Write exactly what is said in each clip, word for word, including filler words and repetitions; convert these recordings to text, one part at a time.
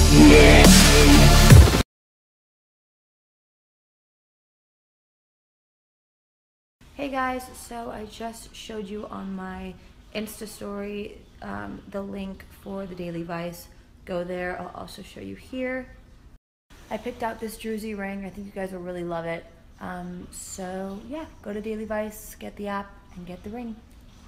Hey guys, so I just showed you on my Insta story um, the link for the Daily Vice. Go there. I'll also show you here. I picked out this druzy ring. I think you guys will really love it. Um, so yeah, go to Daily Vice, get the app, and get the ring.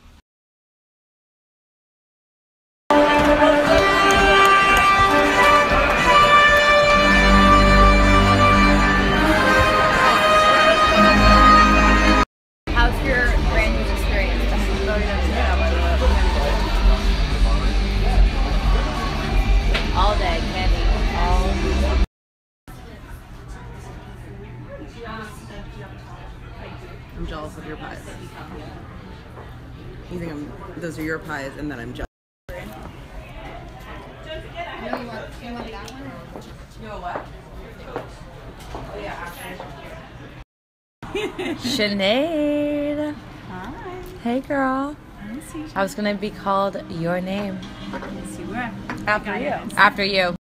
How's your brand new experience? All day, candy. All I'm jealous of your pies. You think I'm, those are your pies and then I'm jealous. No, you want, you want that one? You know what? Oh yeah, Sinead. Hi. Hey girl. Nice to meet you. I was gonna be called your name. Yes, you were. After you. Guidance. After you.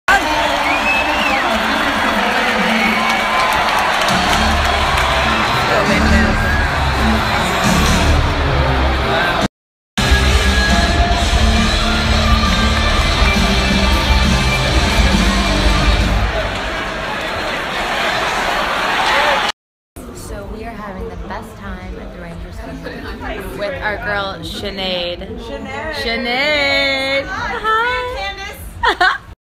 So we are having the best time at the Rangers game with our girl Sinead. Sinead. Sinead. Hi. Candace.